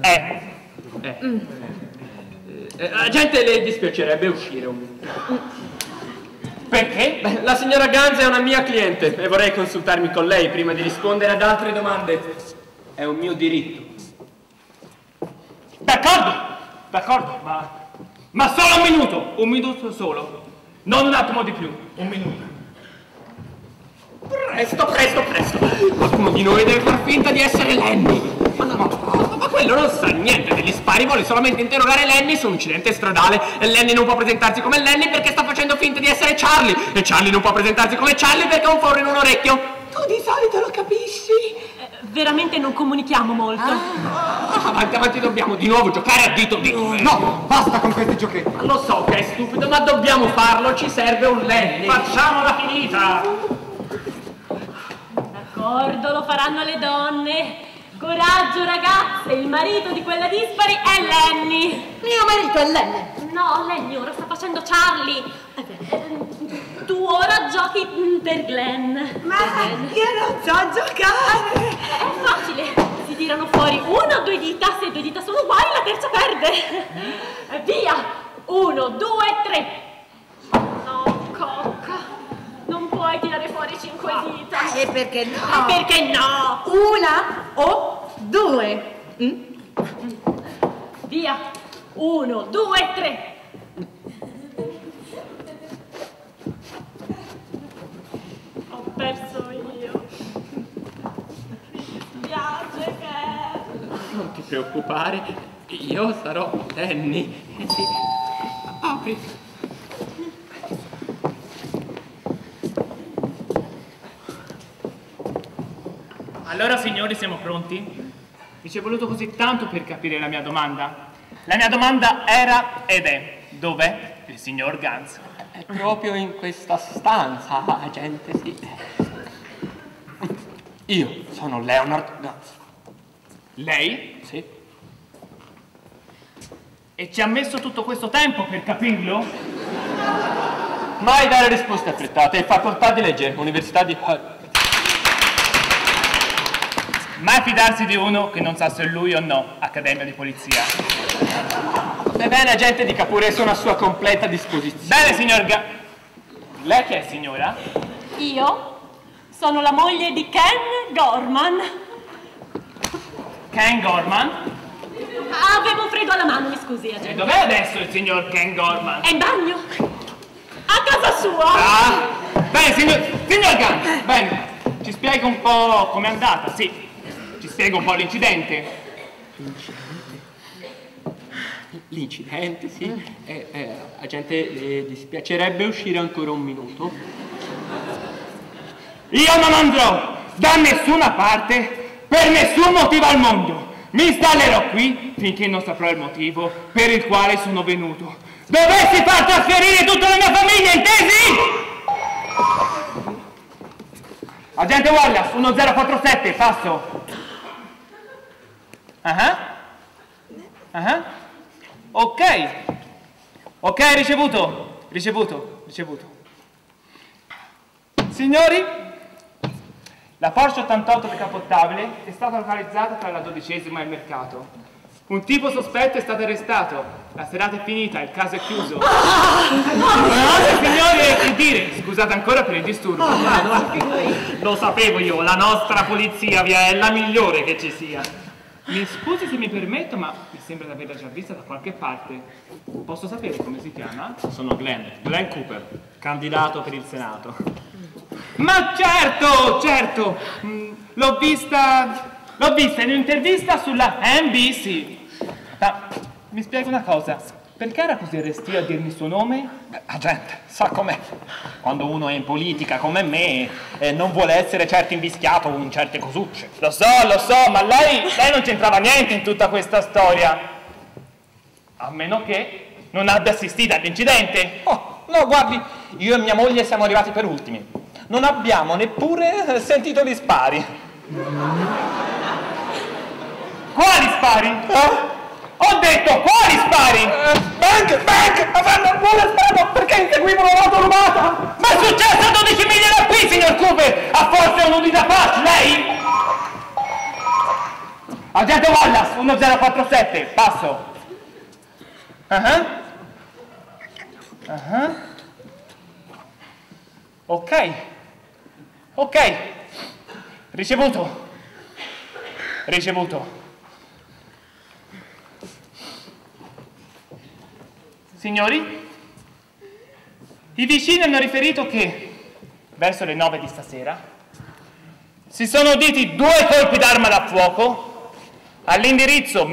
B: Agente, le dispiacerebbe uscire un minuto. Perché?
I: Beh, la signora Ganz è una mia cliente e vorrei consultarmi con lei prima di rispondere ad altre domande. È un mio diritto.
B: D'accordo, ma
I: Ma solo un minuto solo. Non un attimo di più, un minuto. Presto. Qualcuno di noi deve far finta di essere Lenny. Ma quello non sa niente degli spari, vuole solamente interrogare Lenny su un incidente stradale. E Lenny non può presentarsi come Lenny perché sta facendo finta di essere Charlie. E Charlie non può presentarsi come Charlie perché ha un foro in un orecchio.
H: Tu di solito lo capisci?
C: Veramente non comunichiamo molto.
I: Avanti, dobbiamo di nuovo giocare a dito.
E: No, basta con questi giochetti.
I: Lo so che è stupido, ma dobbiamo farlo, ci serve un Lenny. Facciamola finita.
C: D'accordo, lo faranno le donne. Coraggio, ragazze, il marito di quella dispari è Lenny.
H: Mio marito è Lenny.
C: No, Lenny ora sta facendo Charlie. Tu ora giochi per Glenn.
F: Ma io non so giocare.
C: È facile. Si tirano fuori una o due dita. Se due dita sono uguali, la terza perde. Via. 1, 2, 3. No, cocca. Non puoi tirare fuori 5 dita.
F: E perché no?
C: Perché no?
H: Una o due.
C: Via. 1, 2, 3. Ho perso io. Mi dispiace che...
I: Non ti preoccupare, io sarò Lenny. Sì. Apri. Allora signori, siamo pronti? Mi ci è voluto così tanto per capire la mia domanda. La mia domanda era ed è: dov'è il signor Gans? È proprio in questa stanza, gente, sì. Io sono Leonard Gans. Lei? Sì. E ci ha messo tutto questo tempo per capirlo? Mai dare risposte affrettate, è facoltà di legge, Università di Hull. Mai fidarsi di uno che non sa se è lui o no, Accademia di Polizia. Bene, agente, dica pure, sono a sua completa disposizione. Bene, signor Lei che è, signora?
C: Io sono la moglie di Ken Gorman.
I: Ken Gorman?
C: Avevo freddo alla mano, mi scusi, agente.
I: E dov'è adesso il signor Ken Gorman?
C: È in bagno. A casa sua.
I: Ah, bene, signor Gans, bene, ci spiega un po' com'è andata, sì. Ci spiega un po' l'incidente. L'incidente, sì. Agente, le dispiacerebbe uscire ancora un minuto? Io non andrò da nessuna parte per nessun motivo al mondo. Mi installerò qui finché non saprò il motivo per il quale sono venuto. Dovessi far trasferire tutta la mia famiglia, intesi? Agente Wallace, 1047, passo. Ok, ricevuto. Signori, la Porsche 88 decapottabile è stata localizzata tra la 12ª e il mercato. Un tipo sospetto è stato arrestato. La serata è finita, il caso è chiuso. Signori, che dire? Scusate ancora per il disturbo. Lo sapevo io, la nostra polizia è la migliore che ci sia. Mi scusi se mi permetto, ma mi sembra di averla già vista da qualche parte. Posso sapere come si chiama?
D: Sono Glenn Cooper, candidato per il Senato.
I: Ma certo! L'ho vista in un'intervista sulla NBC. Ma mi spiega una cosa, perché era così restio a dirmi il suo nome?
A: Agente, sa com'è. Quando uno è in politica come me non vuole essere certo invischiato in certe cosucce.
I: Lo so, ma lei non c'entrava niente in tutta questa storia. A meno che non abbia assistito all'incidente.
A: Oh, no, guardi, io e mia moglie siamo arrivati per ultimi. Non abbiamo neppure sentito gli spari.
I: Quali spari? Ho detto, quali spari?
A: Bank! Avranno buona strada perché inseguivano l'auto rubata!
I: Ma è successo a 12 miglia da qui, signor Cooper! Ha forse un udito da pace, lei? Agente Wallace, 1047, passo. Ok. Ricevuto.
B: Signori, i vicini hanno riferito che verso le 9 di stasera si sono uditi 2 colpi d'arma da fuoco all'indirizzo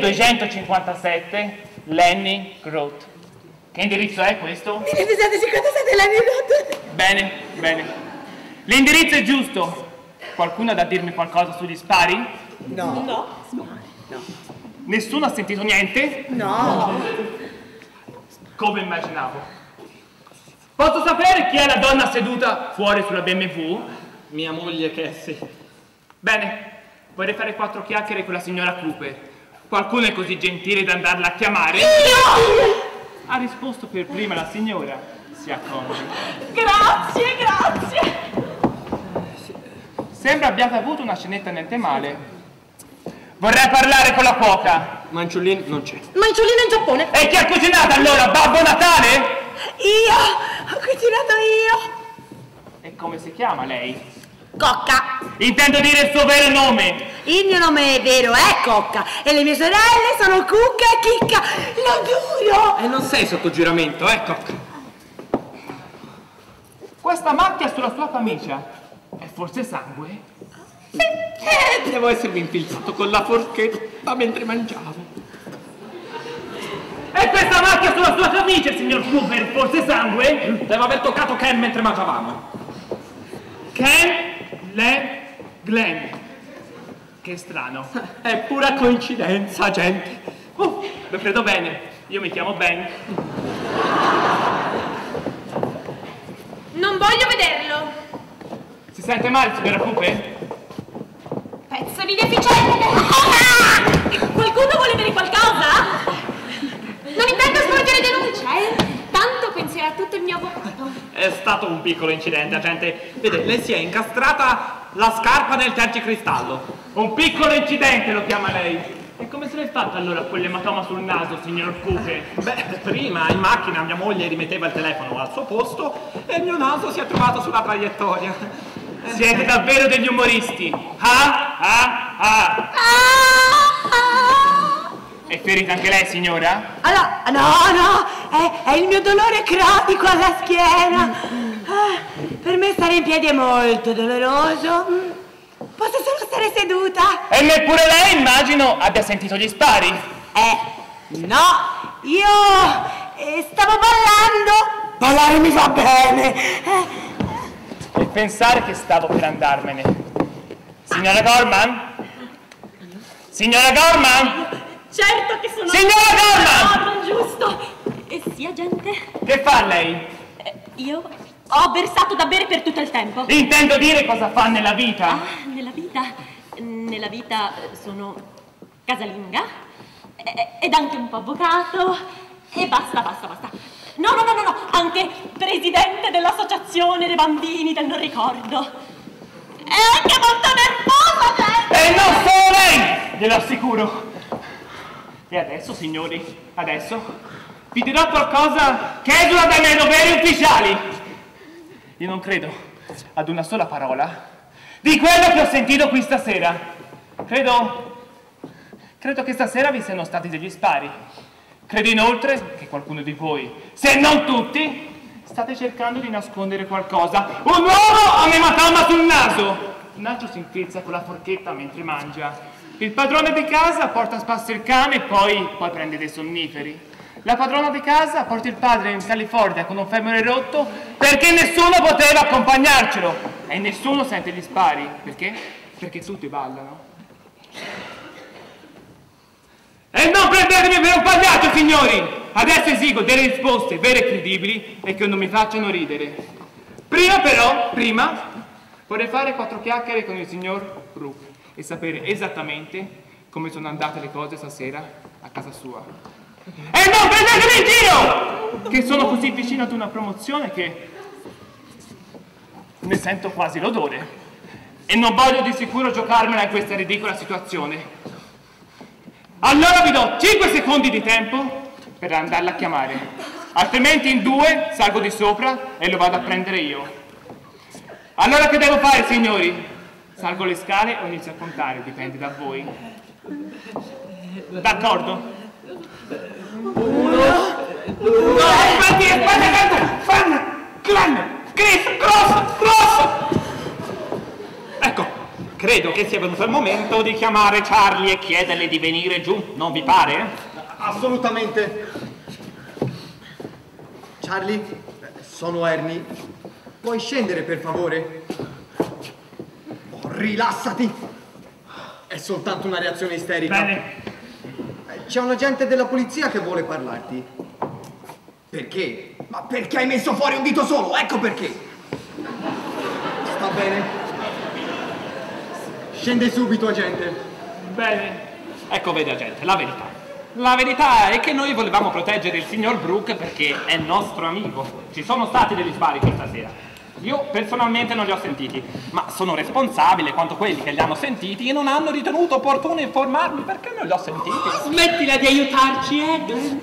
B: 1257 Lenny Road. Che indirizzo è questo?
F: 1257 Lenny Road.
B: Bene, bene. L'indirizzo è giusto. Qualcuno ha da dirmi qualcosa sugli spari?
F: No.
B: Nessuno ha sentito niente?
F: No.
B: Come immaginavo. Posso sapere chi è la donna seduta fuori sulla BMW?
D: Mia moglie Cassie.
B: Bene, vorrei fare 4 chiacchiere con la signora Cooper. Qualcuno è così gentile da andarla a chiamare?
F: Io!
B: Ha risposto per prima la signora. Si accomodi.
C: Grazie.
B: Sembra abbiate avuto una scenetta niente male. Vorrei parlare con la cuoca.
D: Manciolino non c'è.
H: Manciolino in Giappone.
B: E chi ha cucinato allora? Babbo Natale?
F: Io! Ho cucinato io!
B: E come si chiama lei?
F: Cocca!
B: Intendo dire il suo vero nome.
F: Il mio nome è vero, è Cocca. E le mie sorelle sono Cucca e Chicca. Lo giuro!
D: E non sei sotto giuramento, Cocca.
B: Questa macchia sulla sua camicia è forse sangue?
D: Devo essermi infilzato con la forchetta mentre mangiavo.
B: E questa macchia sulla sua camicia, signor Cooper, forse sangue?
D: Devo aver toccato Ken mentre mangiavamo.
B: Ken, Glenn. Che strano.
D: È pura coincidenza, gente.
B: Lo credo bene. Io mi chiamo Ben.
G: Non voglio vederlo.
B: Si sente male, signora Cooper?
G: Pezzo di deficiente.
C: Qualcuno vuole bere qualcosa?
G: Non intendo svolgere denuncia, Tanto penserà tutto il mio avvocato.
D: È stato un piccolo incidente, gente. Vede, lei si è incastrata la scarpa nel tergicristallo.
B: Un piccolo incidente lo chiama lei. E come se l'è fatta allora quell'ematoma sul naso, signor Cooper?
D: Beh, prima in macchina mia moglie rimetteva il telefono al suo posto e il mio naso si è trovato sulla traiettoria.
B: Siete davvero degli umoristi. È ferita anche lei, signora?
F: Allora, no, è il mio dolore cronico alla schiena. Per me stare in piedi è molto doloroso. Posso solo stare seduta?
B: E neppure lei, immagino, abbia sentito gli spari?
F: No, io stavo ballando. Ballare mi fa bene.
B: E pensare che stavo per andarmene. Signora Gorman? Signora Gorman?
C: Certo che sono...
B: Signora Gorman!
C: No, non giusto. E sia gente.
B: Che fa lei?
C: Io ho versato da bere per tutto il tempo.
B: Intendo dire cosa fa nella vita.
C: Nella vita sono casalinga ed anche un po' avvocato e basta. No, anche presidente dell'associazione dei bambini del non ricordo. E anche molto nervosa, gente!
B: E non solo lei, glielo assicuro. E adesso, signori, vi dirò qualcosa che esula dai miei doveri ufficiali. Io non credo ad una sola parola di quello che ho sentito qui stasera. Credo che stasera vi siano stati degli spari. Credo inoltre che qualcuno di voi, se non tutti, state cercando di nascondere qualcosa. Un uomo ha un ematoma sul naso. Un altro si infilza con la forchetta mentre mangia. Il padrone di casa porta a spasso il cane e poi prende dei sonniferi. La padrona di casa porta il padre in California con un femore rotto perché nessuno poteva accompagnarcelo e nessuno sente gli spari. Perché? Perché tutti ballano. E non prendetemi per un pagliaccio, signori! Adesso esigo delle risposte vere e credibili e che non mi facciano ridere. Prima vorrei fare 4 chiacchiere con il signor Brooke e sapere esattamente come sono andate le cose stasera a casa sua. E non prendetemi in giro! Che sono così vicino ad una promozione che ne sento quasi l'odore. E non voglio di sicuro giocarmela in questa ridicola situazione. Allora vi do 5 secondi di tempo per andarla a chiamare. Altrimenti in 2 salgo di sopra e lo vado a prendere io. Allora che devo fare, signori? Salgo le scale o inizio a contare, dipende da voi. D'accordo?
F: 1, 2,
D: che sia venuto il momento di chiamare Charlie e chiederle di venire giù, non vi pare?
E: Assolutamente. Charlie, sono Ernie. Puoi scendere per favore? Oh, rilassati. È soltanto una reazione isterica.
D: Bene.
E: C'è un agente della polizia che vuole parlarti. Perché? Ma perché hai messo fuori un dito solo? Ecco perché. Sta bene. Scende subito, agente.
D: Bene. Ecco, vede, agente, la verità. La verità è che noi volevamo proteggere il signor Brooke perché è nostro amico. Ci sono stati degli spari questa sera. Io personalmente non li ho sentiti, ma sono responsabile quanto quelli che li hanno sentiti e non hanno ritenuto opportuno informarmi perché non li ho sentiti.
H: Smettila di aiutarci, Ed.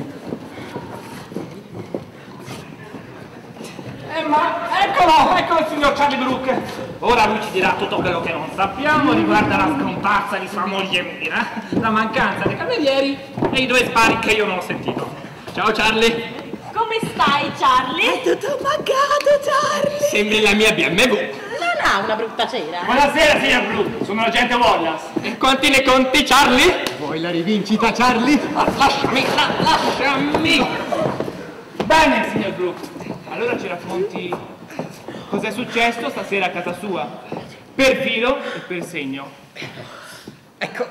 D: Ma eccolo il signor Charlie Brooke. Ora lui ci dirà tutto quello che non sappiamo riguardo la scomparsa di sua moglie Mira, la mancanza dei camerieri e i 2 spari che io non ho sentito. Ciao Charlie.
C: Come stai, Charlie?
F: È tutto mancato, Charlie.
D: Sembri la mia BMW.
C: Non ha una brutta cera.
B: Buonasera, signor Brooke. Sono l'agente Wallace.
D: E quanti ne conti, Charlie?
E: Vuoi la rivincita, Charlie?
D: Lasciami.
B: Bene, signor Brooke. Allora ci racconti cos'è successo stasera a casa sua? Per filo e per segno.
A: Ecco.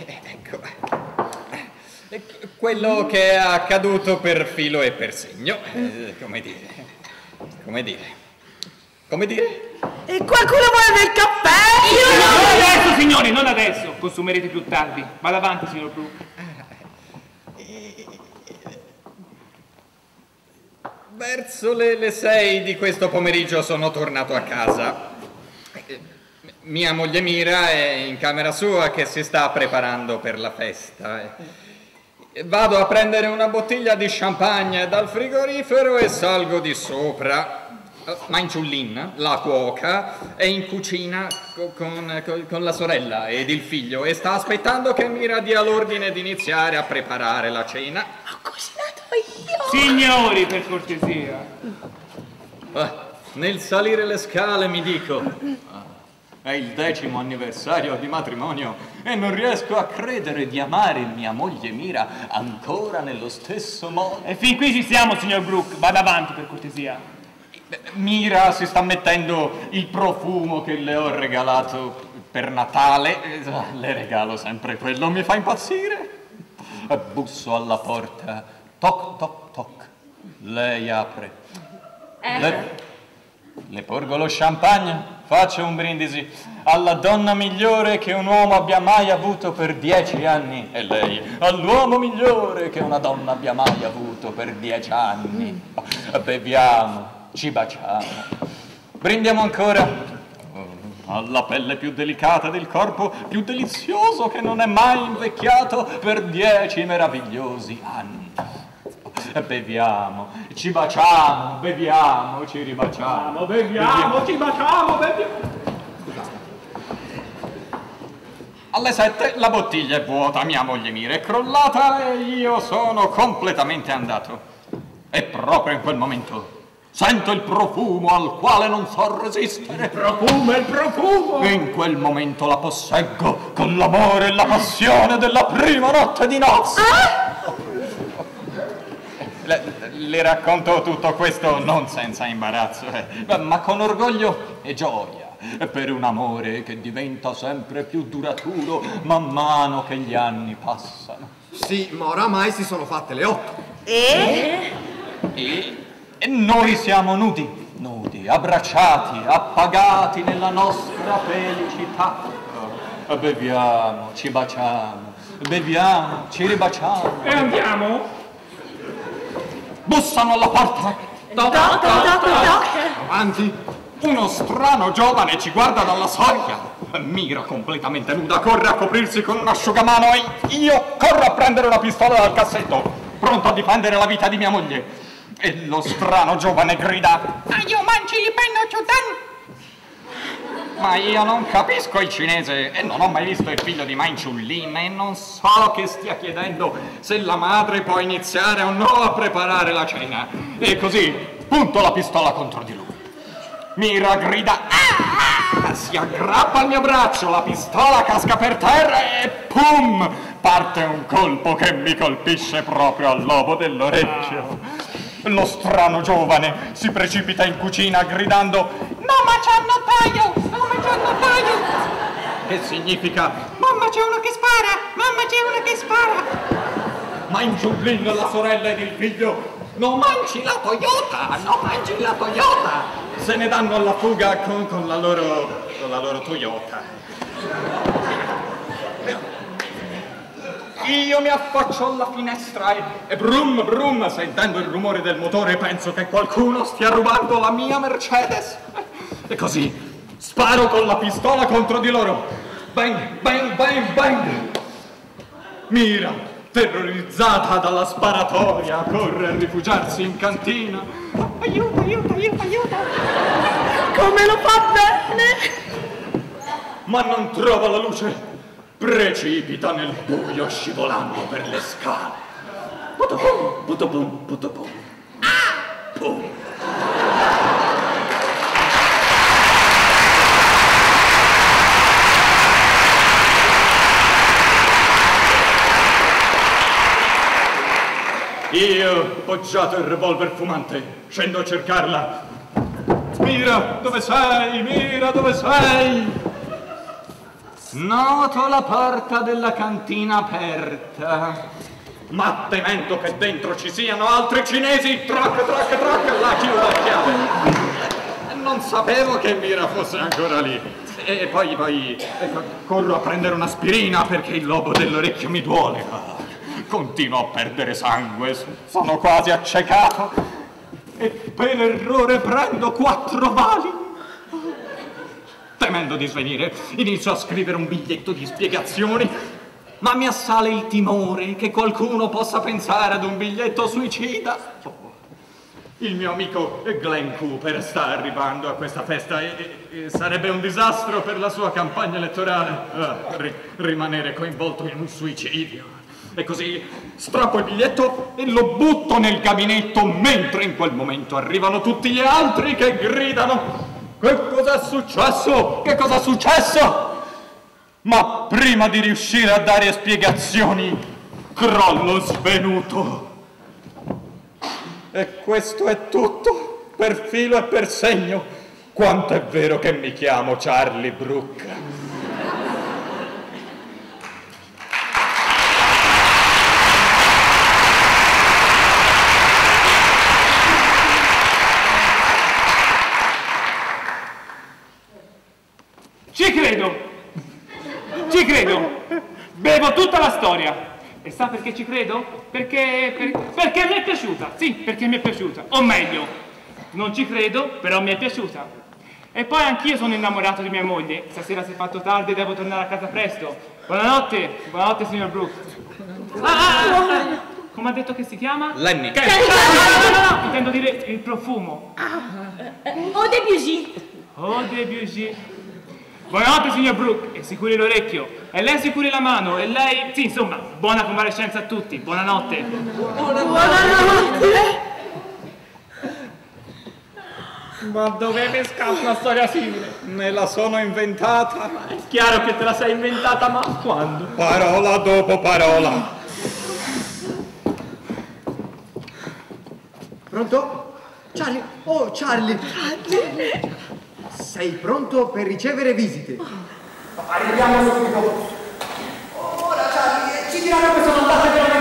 A: Quello che è accaduto per filo e per segno. Come dire?
F: E qualcuno vuole del caffè?
B: Non adesso, signori, non adesso. Consumerete più tardi. Vada avanti, signor Brooke.
A: Verso le 6 di questo pomeriggio sono tornato a casa. Mia moglie Mira è in camera sua che si sta preparando per la festa. Vado a prendere una bottiglia di champagne dal frigorifero e salgo di sopra. Manciullin, la cuoca, è in cucina con la sorella ed il figlio e sta aspettando che Mira dia l'ordine di iniziare a preparare la cena.
F: Ho cucinato io.
B: Signori, per cortesia.
A: Nel salire le scale mi dico: è il 10° anniversario di matrimonio e non riesco a credere di amare mia moglie Mira ancora nello stesso modo.
B: E fin qui ci siamo, signor Brooke. Vada avanti, per cortesia.
A: Mira si sta mettendo il profumo che le ho regalato per Natale. Le regalo sempre quello, mi fa impazzire. Busso alla porta. Toc, toc, toc. Lei apre. Le porgo lo champagne, faccio un brindisi alla donna migliore che un uomo abbia mai avuto per 10 anni. E lei, all'uomo migliore che una donna abbia mai avuto per 10 anni. Beviamo. Ci baciamo. Brindiamo ancora alla pelle più delicata del corpo, più delizioso che non è mai invecchiato per 10 meravigliosi anni. Beviamo, ci baciamo, beviamo, ci ribaciamo.
D: Beviamo, ci baciamo, beviamo.
A: Alle 7 la bottiglia è vuota, mia moglie Mira è crollata e io sono completamente andato. E proprio in quel momento sento il profumo al quale non so resistere.
D: Il profumo!
A: E in quel momento la posseggo con l'amore e la passione della prima notte di nozze. Le racconto tutto questo non senza imbarazzo, ma con orgoglio e gioia, per un amore che diventa sempre più duraturo man mano che gli anni passano.
E: Sì, ma oramai si sono fatte le 8.
A: E noi siamo nudi, abbracciati, appagati nella nostra felicità. Beviamo, ci baciamo, beviamo, ci ribaciamo.
D: E andiamo?
A: Bussano alla porta. Avanti. Uno strano giovane ci guarda dalla soglia. Mira completamente nuda corre a coprirsi con un asciugamano e io corro a prendere una pistola dal cassetto, pronto a difendere la vita di mia moglie. E lo strano giovane grida: io mangi li penno ciutan. Ma io non capisco il cinese e non ho mai visto il figlio di Manciullin e non so che stia chiedendo se la madre può iniziare o no a preparare la cena. E così punto la pistola contro di lui. Mira grida: ah! Si aggrappa al mio braccio, la pistola casca per terra e pum! Parte un colpo che mi colpisce proprio al lobo dell'orecchio. Lo strano giovane si precipita in cucina gridando «Mamma, c'è un notaio! Mamma, c'è un notaio!» Che significa «Mamma, c'è uno che spara! Mamma, c'è uno che spara!» Ma in giublin la sorella ed il figlio «Non mangi la Toyota! Non mangi la Toyota!» Se ne danno alla fuga con la loro Toyota. Io mi affaccio alla finestra e brum brum, sentendo il rumore del motore, penso che qualcuno stia rubando la mia Mercedes. E così sparo con la pistola contro di loro. Bang, bang, bang, bang. Mira, terrorizzata dalla sparatoria, corre a rifugiarsi in cantina. Aiuto, aiuto, aiuto, aiuto.
F: Come lo fa bene!
A: Ma non trova la luce. Precipita nel buio scivolando per le scale. Putopum, putopum, putopum. Ah! Pum. Io, poggiato il revolver fumante, scendo a cercarla. Mira, dove sei? Mira, dove sei? Noto la porta della cantina aperta, ma temendo che dentro ci siano altri cinesi, troc, troc, troc, la chiudo a chiave. Non sapevo che Mira fosse ancora lì. E poi corro a prendere un'aspirina perché il lobo dell'orecchio mi duole. Continuo a perdere sangue, sono quasi accecato e per errore prendo 4 vali. Temendo di svenire, inizio a scrivere un biglietto di spiegazioni, ma mi assale il timore che qualcuno possa pensare ad un biglietto suicida. Il mio amico Glenn Cooper sta arrivando a questa festa e sarebbe un disastro per la sua campagna elettorale rimanere coinvolto in un suicidio. E così strappo il biglietto e lo butto nel gabinetto, mentre in quel momento arrivano tutti gli altri che gridano «Che cosa è successo? Che cosa è successo?» Ma prima di riuscire a dare spiegazioni, crollo svenuto. E questo è tutto, per filo e per segno. Quanto è vero che mi chiamo Charlie Brooke.
B: Ci credo, bevo tutta la storia. E sa perché ci credo? Perché mi è piaciuta, sì, perché mi è piaciuta. O meglio, non ci credo, però mi è piaciuta. E poi anch'io sono innamorato di mia moglie. Stasera si è fatto tardi e devo tornare a casa presto. Buonanotte, buonanotte signor Brooke. Come ha detto che si chiama?
A: Lenny.
B: No, intendo dire il profumo.
C: Eau de Bugie.
B: Eau de Bugie. Buonanotte signor Brooke, e si curi l'orecchio, e lei si curi la mano, e lei... Sì, insomma, buona convalescenza a tutti, buonanotte.
F: Buonanotte.
B: Ma dove mi scappa una storia simile?
A: Me la sono inventata.
B: È chiaro che te la sei inventata, ma quando?
A: Parola dopo parola.
E: Pronto? Charlie? Oh, Charlie! Sei pronto per ricevere visite?
B: Arriviamo subito. Ora, Charlie, ci diranno che sono andate per